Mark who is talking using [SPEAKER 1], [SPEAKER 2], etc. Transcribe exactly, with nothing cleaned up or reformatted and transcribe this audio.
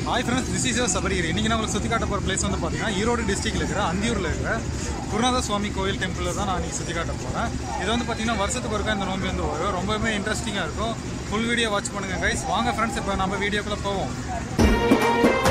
[SPEAKER 1] Hi friends, this is your Sabarigiri. இன்றைக்கி நான் உங்களுக்கு சுற்றி காட்ட போகிற பிளேஸ் வந்து பார்த்தீங்கன்னா ஈரோடு டிஸ்ட்ரிக்டில் இருக்கிற அந்தியூரில் இருக்கிற குருநாதசுவாமி கோயில் டெம்பிளில் தான் நான் இன்றைக்கி சுற்றி காட்ட போகிறேன். இது வந்து பார்த்தீங்கன்னா வருஷத்துக்கு ஒருக்கா இந்த நோம்பி வந்து வரும். ரொம்பவே இன்ட்ரெஸ்டிங்காக இருக்கும். ஃபுல் வீடியோ வாட்ச் பண்ணுங்கள் கைஸ். வாங்க ஃப்ரெண்ட்ஸ், இப்போ நம்ம வீடியோக்குள்ளே போவோம்.